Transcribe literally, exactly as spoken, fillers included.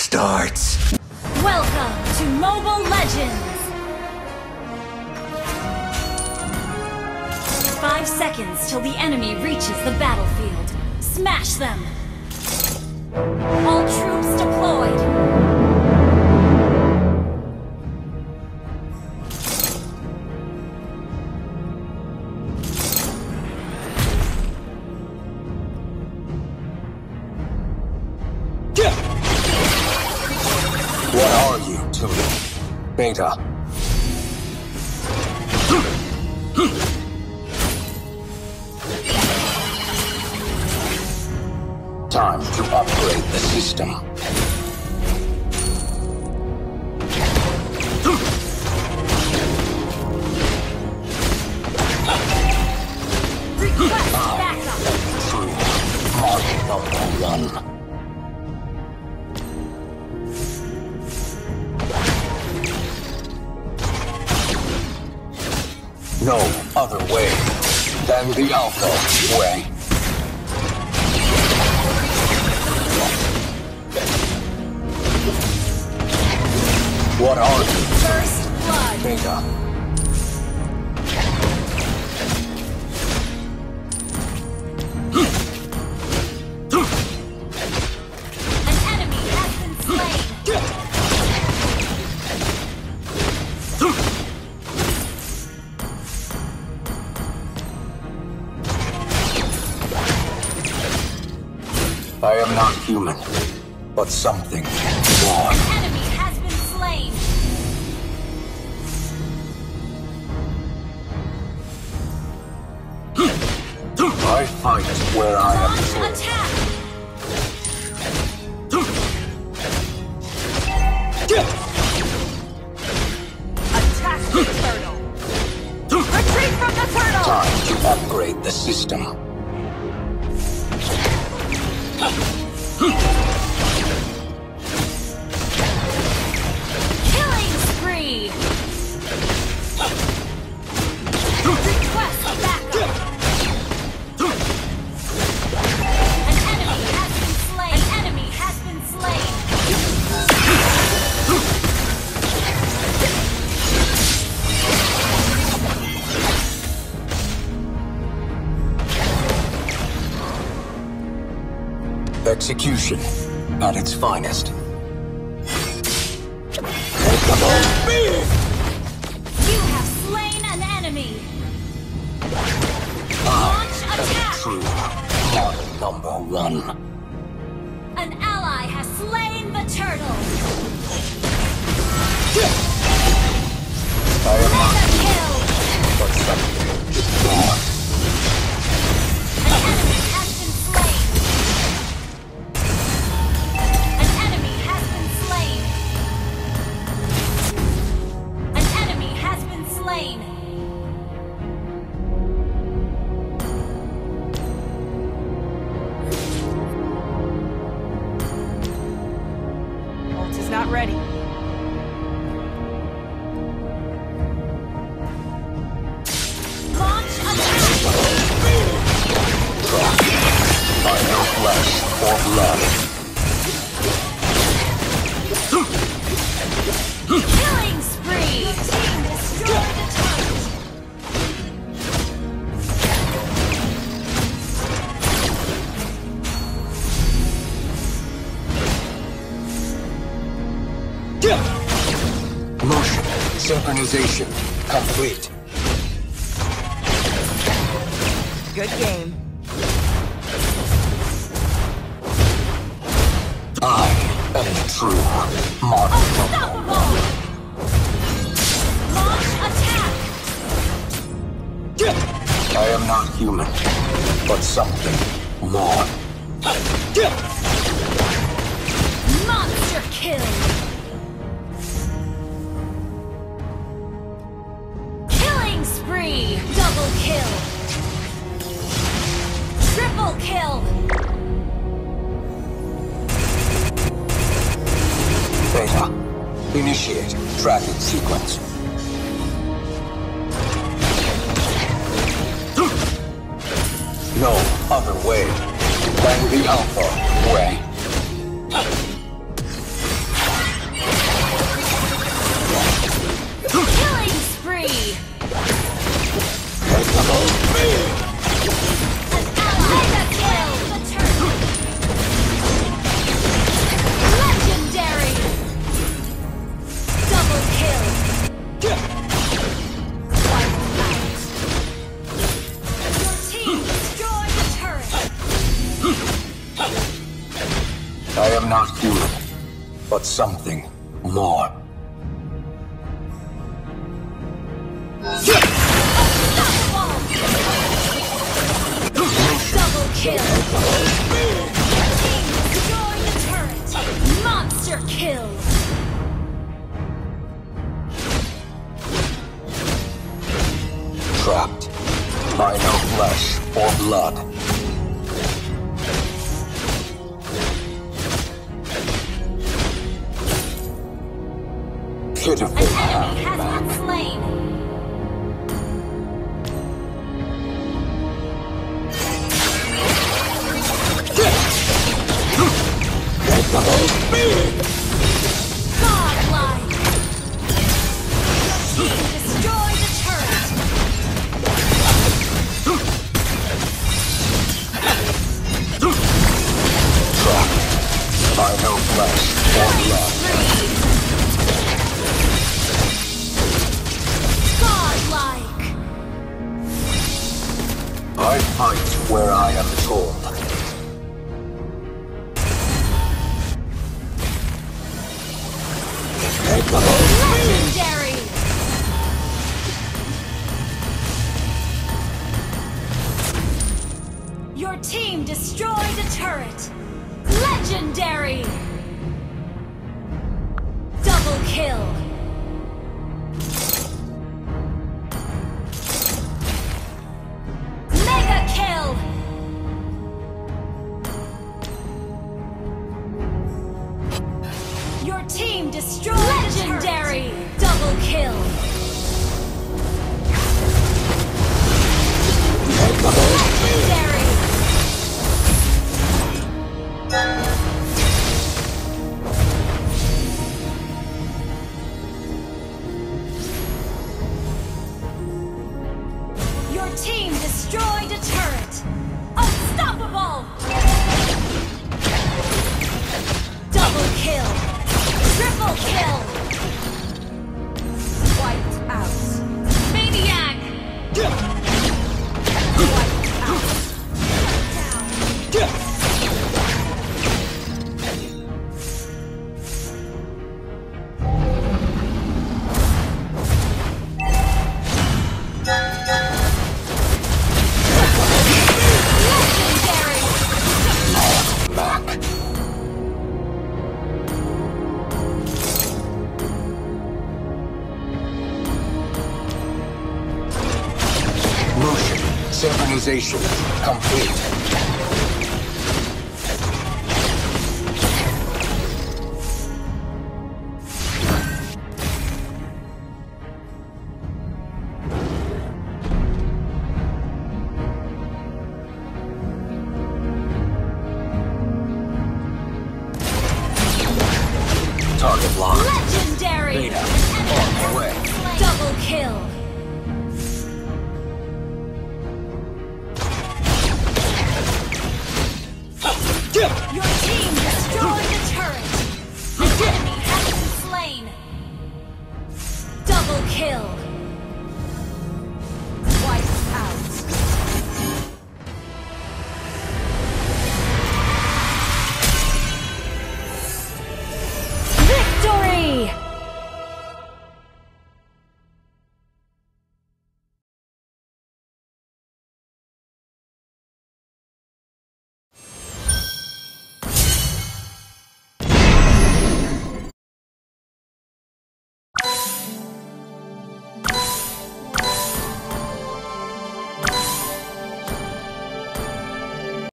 starts. Welcome to Mobile Legends! Five seconds till the enemy reaches the battlefield. Smash them! All troops deployed! What are you to me, Beta? Time to upgrade the system. Request backup! True. Mark number one. No other way than the Alpha way. What are you? First blood! Beta. An enemy has been slain! I am not human, but something more. An enemy has been slain! I fight where I am Launch true. attack! Attack the turtle! Retreat from the turtle! Time to upgrade the system. Killing spree! Request backup! An enemy has been slain! An enemy has been slain! Execution at its finest. Capable being! You have slain an enemy! I Launch am attack! true. Model number one. An ally has slain the turtle! I am not Mega kill! but something more. An enemy has been slain! An enemy has been slain! An enemy has been slain! Ult is not ready. Launch attack! By no flesh or blood. Killing spree! Your team destroyed a turret! Motion synchronization complete. Good game. I am the true Mark number Unstoppable! Launch attack! I am not human, but something more. Monster kill! Killing spree! Double kill! Triple kill! Beta, initiate tracking sequence. No other way than the Alpha way. but something more. Double kill! Team destroying the turret! Monster kill! Trapped by no flesh or blood. Pitiful An enemy has been slain! Godlike! Your team destroyed the turret! Trapped by no flesh or blood. Godlike! I fight where I am told. Legendary! Your team destroyed a turret! Legendary! Double kill! Mega kill! Your team destroyed Legendary! Double kill! Legendary! Your team destroyed a turret! Unstoppable! Double kill! Triple kill! Wiped out! Maniac! Wiped out! Down! Legendary! Back. Motion synchronization complete. Target locked. Legendary! Beta, An on the enemy way. has been slain. Double kill! Your team